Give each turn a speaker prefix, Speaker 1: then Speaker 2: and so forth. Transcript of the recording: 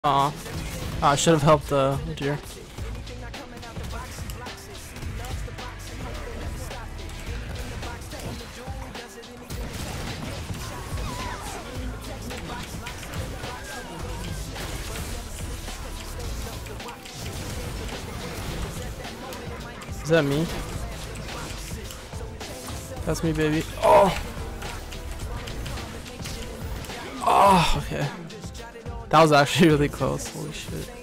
Speaker 1: Aw. I should have helped the deer. Is that me? That's me, baby. Oh! Oh, okay. That was actually really close. Holy shit.